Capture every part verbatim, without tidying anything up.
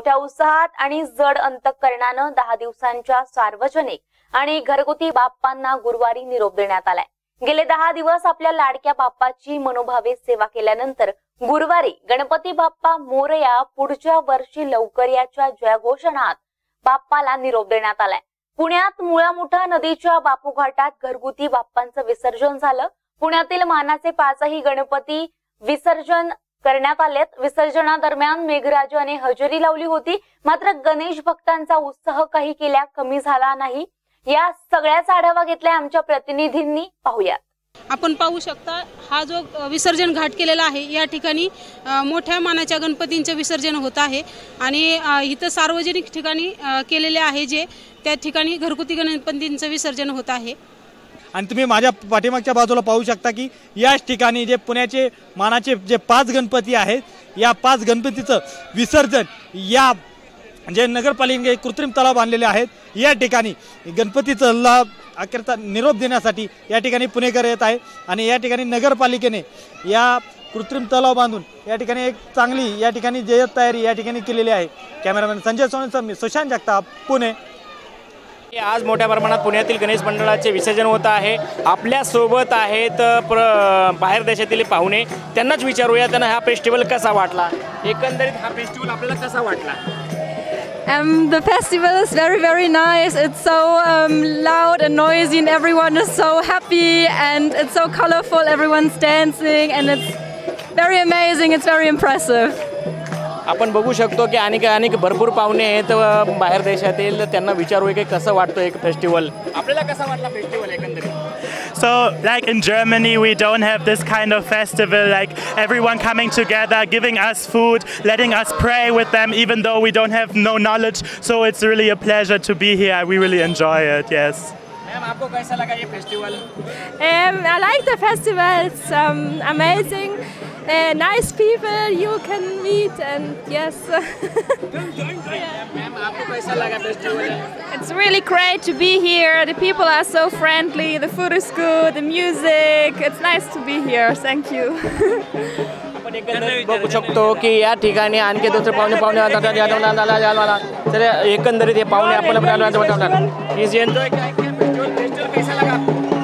मोठ्या उत्साहात आणि जड अंतःकरणाने दहा दिवसांच्या सार्वजनिक आणि घरगुती बाप्पांना गुरुवारी निरोप देण्यात आलाय। गेले दहा दिवस आपल्या लाडक्या बाप्पाची मनोभावे सेवा केल्यानंतर गुरुवारी गणपती बाप्पा मोरया पुढच्या वर्षी लवकर याच्या जयघोषणात बाप्पाला निरोप देण्यात आलाय। पुण्यात मुळामुठा नदीच्या बापूघाटात घरगुती बाप्पांचं विसर्जन झालं। पुण्यातील मानाचे पाचही गणपती विसर्जन करण्यात आलेत। विसर्जनादरम्यान मेघराजाने हजेरी लावली होती, मात्र गणेश भक्तांचा उत्साह काही केल्या कमी झाला नाही। या सगळ्याचा आढावा घेतलाय आमच्या प्रतिनिधींनी, पाहूयात। आपण पाहू शकता हा जो विसर्जन घाट केलेला आहे, या ठिकाणी मोठ्या मानाच्या गणपतींचे विसर्जन होत आहे आणि इथं सार्वजनिक ठिकाणी केलेले आहे, जे त्या ठिकाणी घरगुती गणपतींचे विसर्जन होत आहे। आणि तुम्ही माझ्या पाठीमागच्या बाजूला पाहू शकता की याच ठिकाणी जे पुण्याचे मानाचे जे पाच गणपती आहेत, या पाच गणपतीचं विसर्जन या जे नगरपालिकेने कृत्रिम तलाव बांधलेले आहेत, या ठिकाणी गणपतीचं अखेरचा निरोप देण्यासाठी या ठिकाणी पुणेकर येत आहे। आणि या ठिकाणी नगरपालिकेने या कृत्रिम तलाव बांधून या ठिकाणी एक चांगली या ठिकाणी जय्यत तयारी या ठिकाणी केलेली आहे। कॅमेरामॅन संजय सोनसह मी सुशांत जगताप, पुणे। आज मोठ्या प्रमाणात पुण्यातील गणेश मंडळाचे विसर्जन होत आहे। आपल्या सोबत आहेत बाहेर देशातील पाहुणे, त्यांनाच विचारूया त्यांना हा फेस्टिवल कसा वाटला, एकंदरीत हा फेस्टिवल आपल्याला कसा वाटला। Um, the festival is very very nice. It's so um, loud and noisy and everyone is so happy and it's so colorful. Everyone's dancing and it's very amazing. It's very impressive. आपण बघू शकतो की अनेक अनेक भरपूर पाहुणे आहेत बाहेर देशातील, त्यांना विचारूया की कसं वाटतं एक फेस्टिवल, आपल्याला कसा वाटला फेस्टिवल एकंदरीत। So, like in Germany, we don't have this kind of festival, like everyone coming together, giving us food, letting us pray with them, even though we don't have no knowledge. So it's really a pleasure to be here. We really enjoy it. Yes. Ma'am, आपको कैसा लगा ये festival? Um, I like the festival. It's um, amazing. Uh, nice people you can meet and yes. Ma'am, आपको कैसा लगा festival? It's really great to be here. The people are so friendly. The food is good. The music. It's nice to be here. Thank you. आपण एकंदरीत बघू शकतो की या ठिकाणी आणखी दुसरे पाहुणे पाहुणे तर एकंदरीत हे पाहुणे आपण इज एन्जॉय फेस्टिवल कैसा लगा?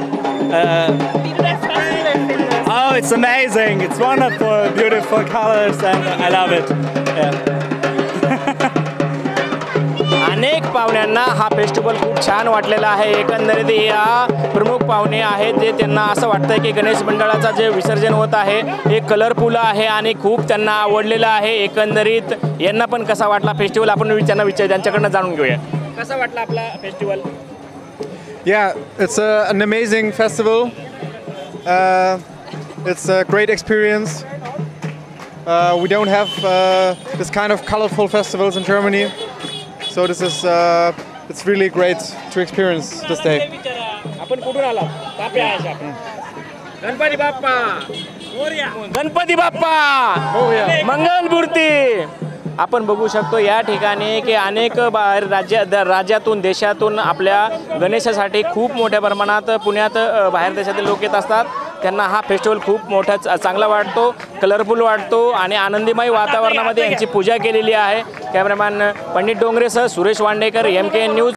Oh, it's amazing. It's wonderful, beautiful colors and I love it. Yeah. अनेक पाहुण्यांना हा फेस्टिवल खूप छान वाटलेला आहे। एकंदरीत या प्रमुख पाहुणे आहेत जे त्यांना असं वाटतं की गणेश मंडळाचा जे विसर्जन होत आहे हे कलरफुल आहे आणि खूप त्यांना आवडलेलं आहे। एकंदरीत यांना पण कसा वाटला फेस्टिवल आपण त्यांना विचार त्यांच्याकडनं जाणून घेऊया, कसा वाटला आपला festival? Yeah, it's a, an amazing festival. Uh, it's a great experience. Uh, we don't have uh, this kind of colorful festivals in Germany, so this is uh, it's really great to experience this day. आपण कुठून आला? गणपती बाप्पा मोरया, गणपती बाप्पा मंगलमूर्ती। आपण बघू शकतो या ठिकाणी की अनेक बाहेर राज्य राज्यातून देशातून आपल्या गणेशासाठी खूप मोठ्या प्रमाणात पुण्यात बाहेर देशातील लोक येत असतात। त्यांना हा फेस्टिवल खूप मोठा चांगला वाटतो, कलरफुल वाटतो आणि आनंदमय वातावरणामध्ये यांची पूजा केलेली आहे। कॅमेरामॅन पंडित डोंगरेसह Suresh Wandekar, M K N news.